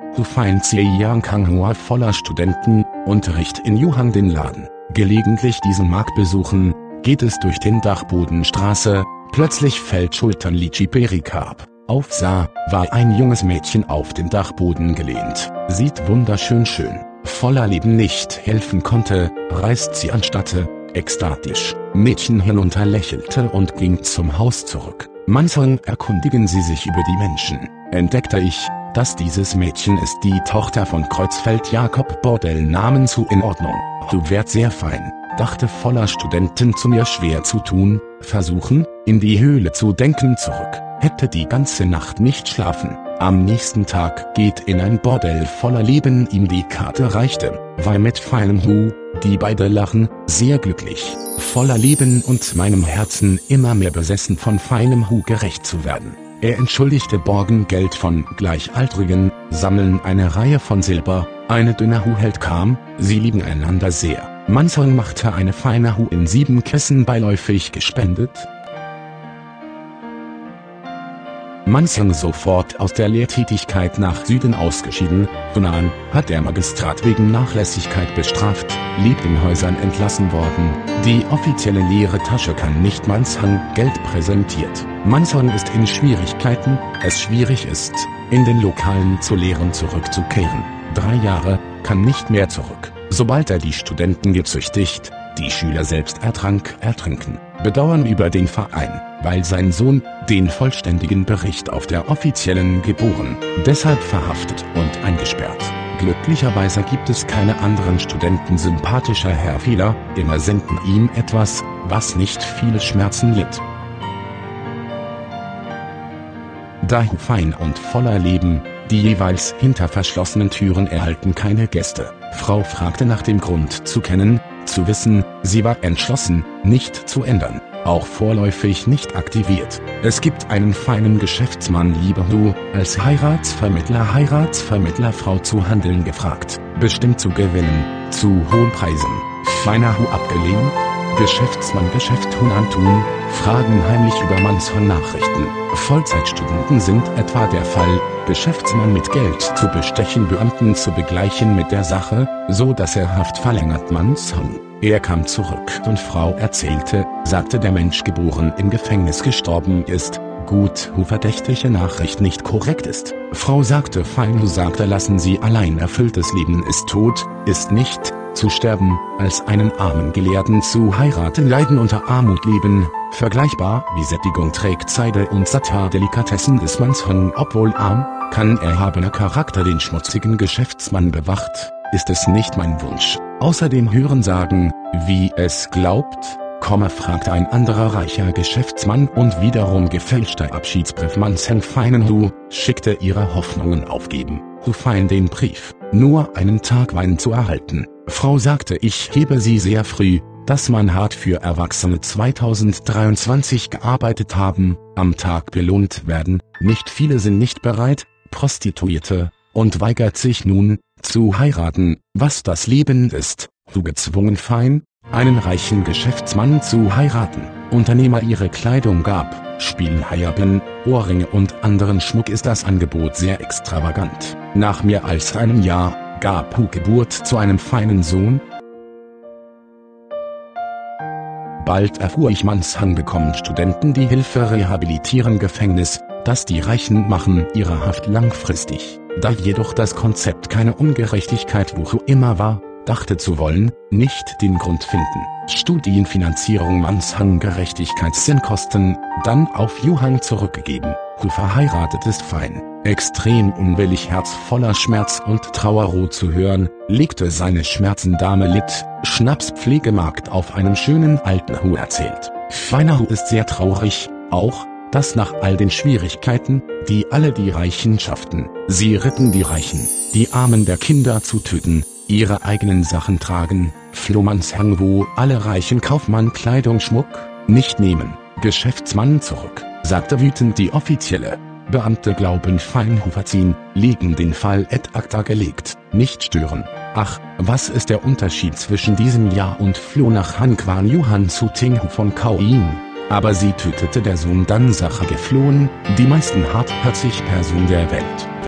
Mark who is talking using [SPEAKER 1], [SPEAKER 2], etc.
[SPEAKER 1] Du Fein Yang Kanghua voller Studenten, Unterricht in Yuhang den Laden, gelegentlich diesen Markt besuchen, geht es durch den Dachbodenstraße, plötzlich fällt Schultern Lichi Perika ab. Aufsah, war ein junges Mädchen auf dem Dachboden gelehnt, sieht wunderschön schön, voller Leben nicht helfen konnte, reißt sie anstatte, ekstatisch, Mädchen hinunter lächelte und ging zum Haus zurück. Mansong erkundigen sie sich über die Menschen, entdeckte ich, dass dieses Mädchen ist die Tochter von Kreuzfeld Jakob Bordell namens Hu in Ordnung. Du wärst sehr fein, dachte voller Studenten zu mir schwer zu tun, versuchen, in die Höhle zu denken zurück, hätte die ganze Nacht nicht schlafen. Am nächsten Tag geht in ein Bordell voller Leben, ihm die Karte reichte, war mit feinem Hu, die beide lachen, sehr glücklich, voller Leben und meinem Herzen immer mehr besessen von feinem Hu gerecht zu werden. Er entschuldigte Borgengeld von Gleichaltrigen, sammeln eine Reihe von Silber, eine dünne Hu-Held kam, sie lieben einander sehr. Mansong machte eine feine Hu in 7 Kissen beiläufig gespendet. Mansong sofort aus der Lehrtätigkeit nach Süden ausgeschieden, Hunan hat der Magistrat wegen Nachlässigkeit bestraft, lebt in Häusern entlassen worden, die offizielle leere Tasche kann nicht Mansong Geld präsentiert. Mansong ist in Schwierigkeiten, es schwierig ist, in den Lokalen zu lehren zurückzukehren. 3 Jahre, kann nicht mehr zurück, sobald er die Studenten gezüchtigt, die Schüler selbst ertrinken. Bedauern über den Verein, weil sein Sohn, den vollständigen Bericht auf der offiziellen geboren, deshalb verhaftet und eingesperrt. Glücklicherweise gibt es keine anderen Studenten. Sympathischer Herr Fehler, immer senden ihm etwas, was nicht viele Schmerzen litt. Da Hu fein und voller Leben, die jeweils hinter verschlossenen Türen erhalten keine Gäste. Frau fragte nach dem Grund zu kennen, zu wissen, sie war entschlossen, nicht zu ändern, auch vorläufig nicht aktiviert. Es gibt einen feinen Geschäftsmann, lieber Hu, als Heiratsvermittler Frau zu handeln gefragt, bestimmt zu gewinnen, zu hohen Preisen. Feiner Hu abgelehnt? Geschäftsmann Geschäft Hunan tun, fragen heimlich über Mansong Nachrichten. Vollzeitstudenten sind etwa der Fall, Geschäftsmann mit Geld zu bestechen, Beamten zu begleichen mit der Sache, so dass er Haft verlängert. Mansong. Er kam zurück und Frau erzählte, sagte der Mensch geboren im Gefängnis gestorben ist, gut, Hu verdächtige Nachricht nicht korrekt ist. Frau sagte fein Hu sagte lassen Sie allein erfülltes Leben ist tot, ist nicht, zu sterben, als einen armen Gelehrten zu heiraten leiden unter Armut leben, vergleichbar wie Sättigung trägt Seide und satter Delikatessen des Mansong obwohl arm, kann erhabener Charakter den schmutzigen Geschäftsmann bewacht, ist es nicht mein Wunsch. Außerdem hören sagen, wie es glaubt, fragte ein anderer reicher Geschäftsmann und wiederum gefälschter Abschiedsbrief. Mansong feinen Hu, schickte ihre Hoffnungen aufgeben. Hu fein den Brief, nur einen Tag Wein zu erhalten. Frau sagte ich hebe sie sehr früh, dass man hart für Erwachsene 2023 gearbeitet haben, am Tag belohnt werden, nicht viele sind nicht bereit, Prostituierte, und weigert sich nun, zu heiraten, was das Leben ist, Hu gezwungen fein, einen reichen Geschäftsmann zu heiraten, Unternehmer ihre Kleidung gab, Spielheierben, Ohrringe und anderen Schmuck ist das Angebot sehr extravagant. Nach mehr als einem Jahr, gab Hu Geburt zu einem feinen Sohn. Bald erfuhr ich Mansong bekommen Studenten die Hilfe rehabilitieren Gefängnis, dass die Reichen machen ihre Haft langfristig. Da jedoch das Konzept keine Ungerechtigkeit wo immer war, dachte zu wollen, nicht den Grund finden. Studienfinanzierung Mansong Gerechtigkeitssinnkosten, dann auf Yuhang zurückgegeben. Du verheiratet ist fein. Extrem unwillig Herz voller Schmerz und Trauer zu hören, legte seine Schmerzen Dame litt, Schnapspflegemarkt auf einem schönen alten Hu erzählt. Feiner Hu ist sehr traurig, auch, dass nach all den Schwierigkeiten, die alle die Reichen schafften, sie ritten die Reichen, die Armen der Kinder zu töten, ihre eigenen Sachen tragen, floh Mansong wo alle reichen Kaufmann Kleidung Schmuck, nicht nehmen, Geschäftsmann zurück, sagte wütend die offizielle. Beamte glauben fein Hu verziehen, legen den Fall ad acta gelegt, nicht stören. Ach, was ist der Unterschied zwischen diesem Jahr und floh nach Hanquan Yuhan zu Ting Hu von Kaoying? Aber sie tötete der Sohn dann Sache geflohen, die meisten hartherzig Person der Welt.